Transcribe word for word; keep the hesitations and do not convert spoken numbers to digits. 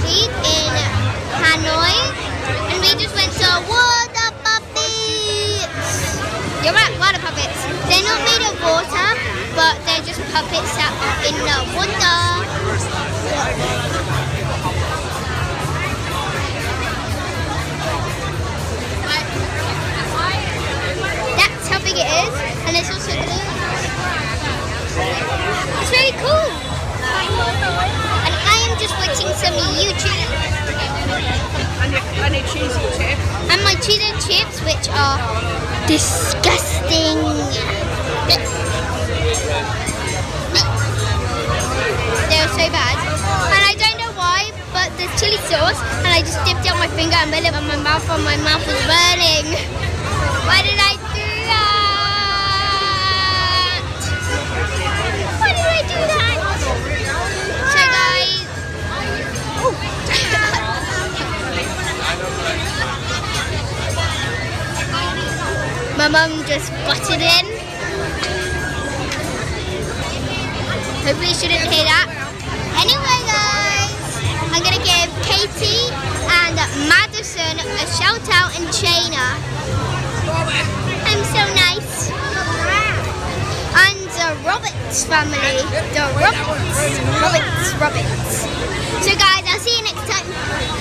week in Hanoi, and we just went to water puppets. You're right, water puppets. They're not made of water, but they're just puppets that are in the water. That's how big it is, and it's also blue. It's really cool. And I am just watching some YouTube. And your, and your cheesy chip. And my cheese and chips, which are disgusting. They're so bad. And I don't know why, but there's chili sauce, and I just dipped it on my finger and made it on my mouth, and my mouth was burning. Why did I do that? Why did I do that? So guys, my mum just butted in. Hopefully you shouldn't hear that. Anyway guys, I'm going to give Katie and Madison a shout out in China. I'm so nice. And the Roberts family. The Roberts. Roberts, Roberts. So guys, I'll see you next time.